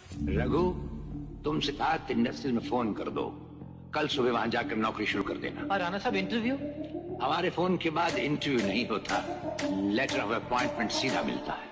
रघु, तुमसे कहा इंडस्ट्री में फोन कर दो, कल सुबह वहां जाकर नौकरी शुरू कर देना। और राणा साहब इंटरव्यू? हमारे फोन के बाद इंटरव्यू नहीं होता, लेटर ऑफ अपॉइंटमेंट सीधा मिलता है।